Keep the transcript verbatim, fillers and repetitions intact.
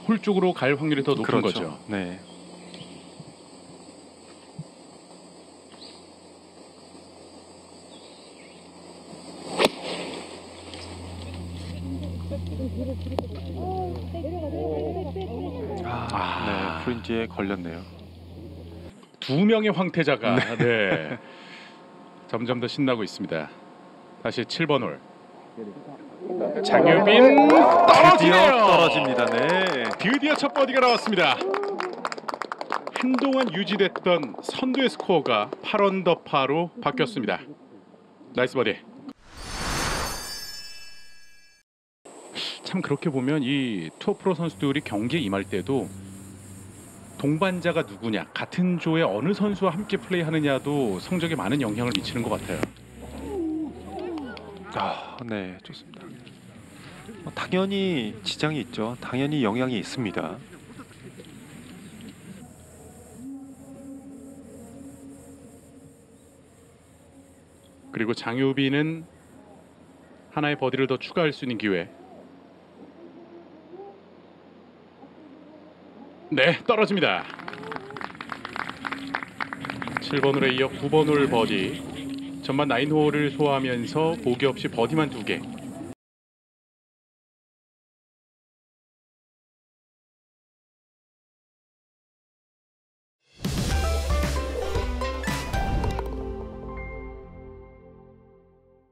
홀 쪽으로 갈 확률이 더 높은 그렇죠. 거죠. 네. 아, 아. 네, 프린지에 걸렸네요. 두 명의 황태자가 네. 점점 더 신나고 있습니다. 다시 칠 번 홀. 장유빈 떨어지네요. 드디어 떨어집니다. 네. 드디어 첫 버디가 나왔습니다. 한동안 유지됐던 선두의 스코어가 팔 언더파로 바뀌었습니다. 나이스 버디. 참 그렇게 보면 이 투어 프로 선수들이 경기에 임할 때도 동반자가 누구냐, 같은 조의 어느 선수와 함께 플레이하느냐도 성적에 많은 영향을 미치는 것 같아요. 아, 네, 좋습니다. 어, 당연히 지장이 있죠. 당연히 영향이 있습니다. 그리고 장유빈은 하나의 버디를 더 추가할 수 있는 기회. 네, 떨어집니다. 칠 번 홀에 이어 구 번 홀 버디. 전반 구 홀을 소화하면서 보기 없이 버디만 두 개.